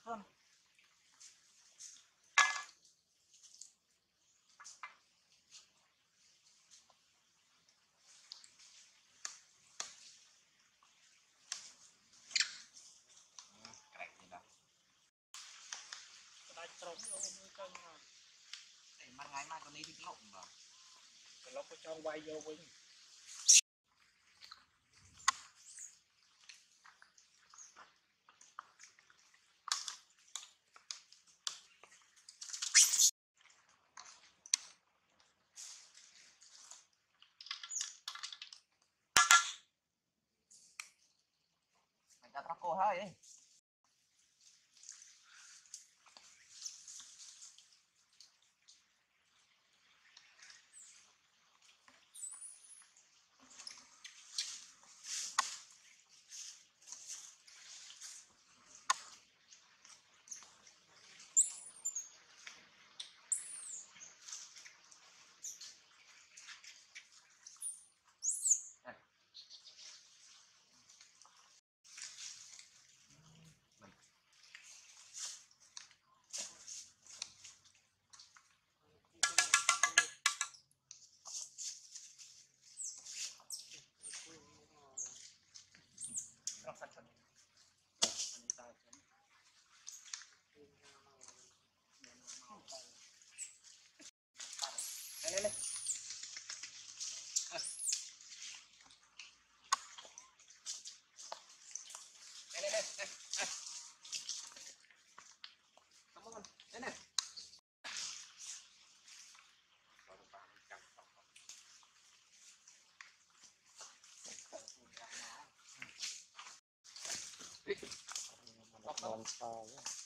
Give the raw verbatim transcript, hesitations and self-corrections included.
Con. Cái gì đó. Cái trống luôn cân mà. Để mà ngày mai con đi thì lộn vào. Cái lốc có cho quay vô Vinh. Mày cho tao cô hơi đi. Lên lên. Lên lên lên. Cảm ơn. Lên này. Ngon sao